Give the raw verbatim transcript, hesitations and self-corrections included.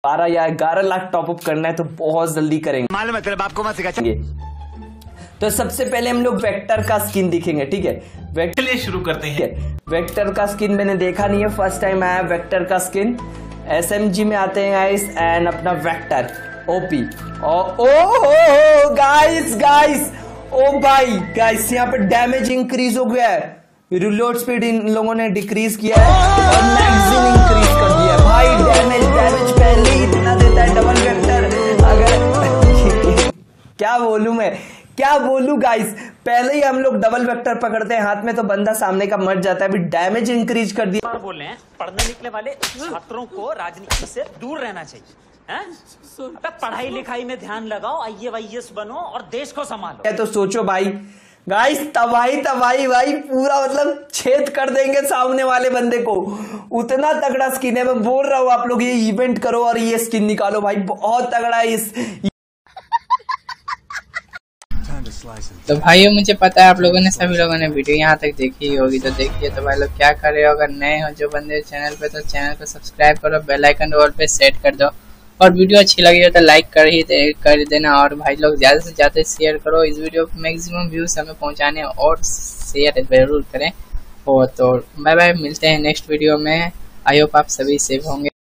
बारह या ग्यारह लाख टॉपअप करना है तो बहुत जल्दी करेंगे, मालूम है तेरे बाप को मत सिखा। तो सबसे पहले हम लोग वेक्टर का स्किन दिखेंगे, ठीक है। वेक्टर लिए शुरू करते हैं। वेक्टर का स्किन मैंने देखा नहीं है, फर्स्ट टाइम आया वेक्टर का स्किन। एसएमजी में आते हैं गाइस एंड अपना vector OP. Oh guys guys oh भाई गाइस यहाँ पे डैमेज इंक्रीज हो गया है, रिलोड स्पीड इन लोगों ने डिक्रीज किया है और मैगजीन इंक्रीज कर दिया है। भाई डैमेज डैमेज पहले ही इतना देता है डबल वेक्टर। अगर क्या बोलूं मैं क्या बोलूं गाइस, पहले ही हम लोग डबल वेक्टर पकड़ते हैं हाथ में तो बंदा सामने का मर जाता है। अभी डैमेज इंक्रीज कर दिया। बोल रहे हैं पढ़ने निकले वाले छात्रों को राजनीति से दूर रहना चाहिए, हैं? अबे पढ़ाई लिखाई में ध्यान लगाओ, आई ए वाई एस बनो और देश को संभालो। तो सोचो भाई गाइस, तबाही तबाही भाई, पूरा मतलब छेद कर देंगे सामने वाले बंदे को। उतना तगड़ा स्किन है, मैं बोल रहा हूँ आप लोग ये इवेंट करो और ये स्किन निकालो भाई, बहुत तगड़ा है इस। तो भाइयों मुझे पता है आप लोगों ने सभी लोगों ने वीडियो यहाँ तक देखी होगी, तो देखिए तो भाई लोग क्या कर रहे हो, अगर नए हो जो बंदे चैनल पे तो चैनल को सब्सक्राइब करो, बेल आइकन ऑल पे सेट कर दो और वीडियो अच्छी लगी हो तो लाइक कर ही दे, कर देना। और भाई लोग ज़्यादा से ज़्यादा शेयर करो, इस वीडियो को मैक्सिमम व्यूज हमें पहुँचाने और शेयर जरूर करें। और तो बाय बाय, मिलते हैं नेक्स्ट वीडियो में। आई होप आप सभी सेफ होंगे।